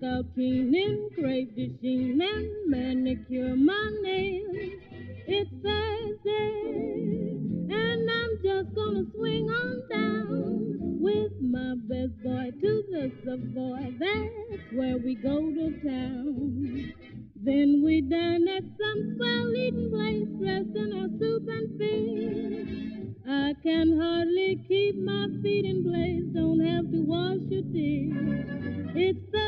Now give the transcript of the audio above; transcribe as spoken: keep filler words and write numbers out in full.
out cleaning, crave dishing, and manicure my nails. It's Thursday, and I'm just gonna swing on down with my best boy to the Savoy. That's where we go to town. Then we dine at some swell eating place, dressed in our suit and feet. I can hardly keep my feet in place, don't have to wash a tear. It's the